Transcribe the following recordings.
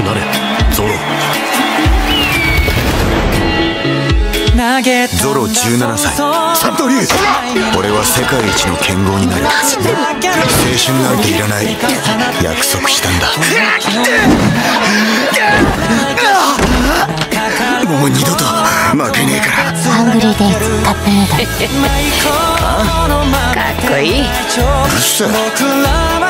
くなれゾロ。 ゾロ17歳、 サントリー。 俺は世界一の剣豪になる。青春なんていらない、約束したんだ。もう二度と負けねえから。 ハングリーデイズカップヌードル。 かっこいい。 うるせえ。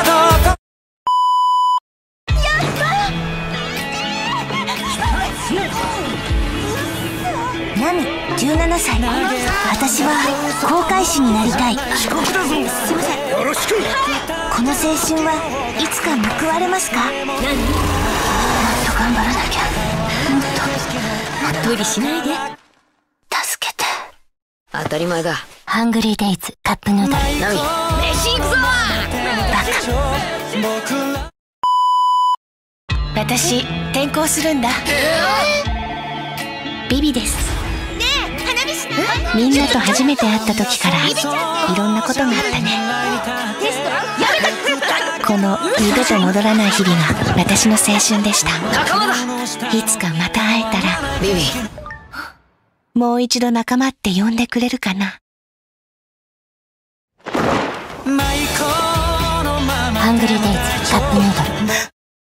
ナミ17歳。私は航海士になりたい。すいません。 よろしく。 この青春はいつか報われますか？何？もっと頑張らなきゃ。もっと無理しないで。 助けて。 当たり前だ。 ハングリーデイズカップヌードル。 ナミ、飯行くぞ。 バカ。私転校するんだ。ビビです。 ねえ、花火師みんなと初めて会った時からいろんなことがあったね。 テストやめた。 この二度と戻らない日々が私の青春でした。 仲間だ。 いつかまた会えたらビビ、 もう一度仲間って呼んでくれるかな。ハングリーデイズカップヌードル。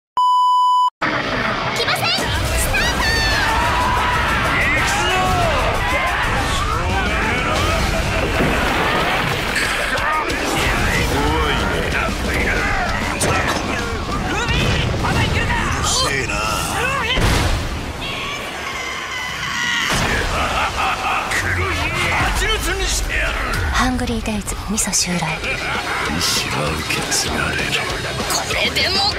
ハングリーデイズ味噌襲来。 意志は受け継がれる。 これでも